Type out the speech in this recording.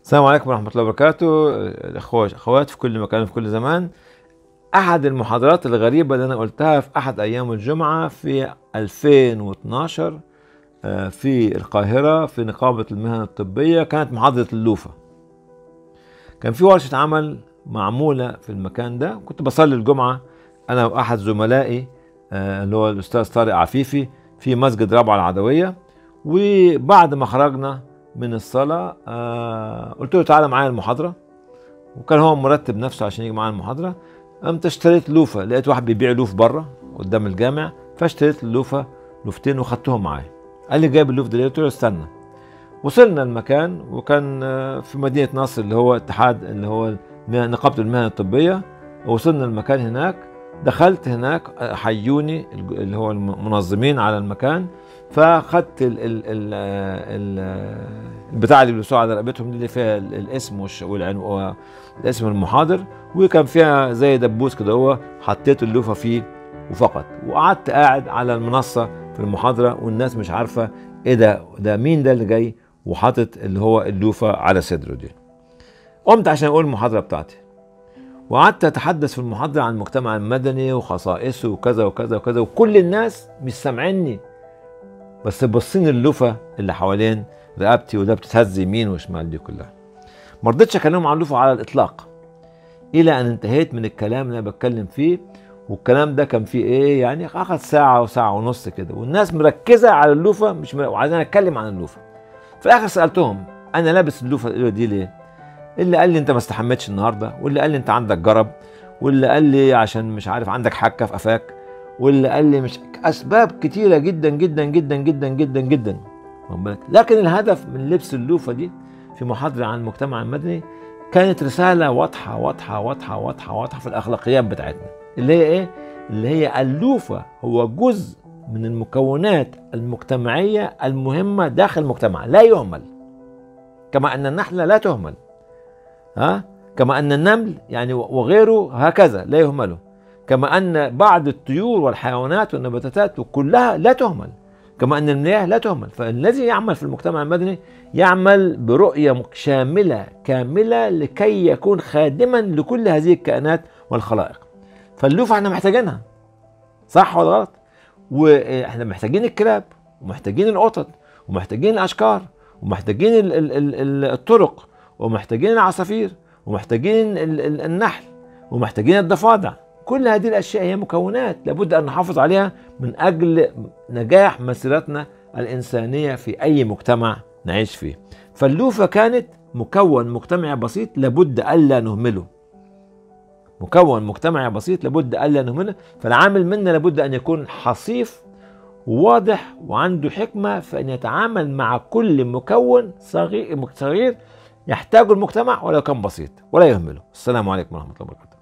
السلام عليكم ورحمة الله وبركاته. أخوات في كل مكان في كل زمان. أحد المحاضرات الغريبة اللي أنا قلتها في أحد أيام الجمعة في 2012 في القاهرة في نقابة المهن الطبية كانت محاضرة اللوفة. كان في ورشة عمل معمولة في المكان ده، كنت بصلي الجمعة أنا وأحد زملائي اللي هو الأستاذ طارق عفيفي في مسجد رابعة العدوية. وبعد ما خرجنا من الصلاة قلت له تعالى معايا المحاضرة، وكان هو مرتب نفسه عشان يجي معايا المحاضرة. قمت اشتريت لوفة، لقيت واحد بيبيع لوف بره قدام الجامع، فاشتريت اللوفة لوفتين وخدتهم معايا. قال لي جايب اللوف ده ليه؟ قلت له استنى. وصلنا المكان وكان في مدينة نصر اللي هو اتحاد اللي هو نقابة المهن الطبية. وصلنا المكان هناك، دخلت هناك حيوني اللي هو المنظمين على المكان، فاخدت البتاع اللي بيلبسوها على رقبتهم دي اللي فيها الاسم والاسم المحاضر، وكان فيها زي دبوس كده، هو حطيت اللوفه فيه وفقط. وقعدت قاعد على المنصه في المحاضره والناس مش عارفه ايه ده مين ده اللي جاي وحاطط اللي هو اللوفه على صدره دي. قمت عشان اقول المحاضره بتاعتي، وقعدت اتحدث في المحاضره عن المجتمع المدني وخصائصه وكذا وكذا وكذا، وكل الناس مش سامعيني بس باصين اللوفه اللي حوالين رقبتي وده بتتهز يمين وشمال دي كلها. ما رضيتش اكلمهم عن اللوفه على الاطلاق الى ان انتهيت من الكلام اللي انا بتكلم فيه. والكلام ده كان فيه ايه يعني، اخذ ساعه وساعه ونص كده، والناس مركزه على اللوفه مش وعايزين اتكلم عن اللوفه. في الاخر سالتهم انا لابس اللوفه دي ليه؟ اللي قال لي انت ما استحمتش النهارده، واللي قال لي انت عندك جرب، واللي قال لي عشان مش عارف عندك حكه في قفاك، واللي قال لي مش اسباب كتيره جدا جدا جدا جدا جدا جدا. لكن الهدف من لبس اللوفه دي في محاضره عن المجتمع المدني كانت رساله واضحه واضحه واضحه واضحه واضحه في الاخلاقيات بتاعتنا، اللي هي ايه؟ اللي هي اللوفه هو جزء من المكونات المجتمعيه المهمه داخل المجتمع، لا يهمل. كما ان النحله لا تهمل، كما أن النمل يعني وغيره هكذا لا يهمله، كما أن بعض الطيور والحيوانات والنباتات كلها لا تهمل، كما أن المياه لا تهمل. فالذي يعمل في المجتمع المدني يعمل برؤية شاملة كاملة لكي يكون خادما لكل هذه الكائنات والخلائق. فاللوفة احنا محتاجينها، صح ولا غلط؟ واحنا محتاجين الكلاب ومحتاجين القطط ومحتاجين الأشكار ومحتاجين الطرق ومحتاجين العصافير ومحتاجين النحل ومحتاجين الضفادع. كل هذه الأشياء هي مكونات لابد أن نحافظ عليها من أجل نجاح مسيرتنا الإنسانية في أي مجتمع نعيش فيه. فاللوفة كانت مكون مجتمعي بسيط لابد ألا نهمله، مكون مجتمعي بسيط لابد ألا نهمله. فالعامل منا لابد أن يكون حصيف وواضح وعنده حكمة في أن يتعامل مع كل مكون صغير يحتاجه المجتمع ولو كان بسيط ولا يهمله. السلام عليكم ورحمة الله وبركاته.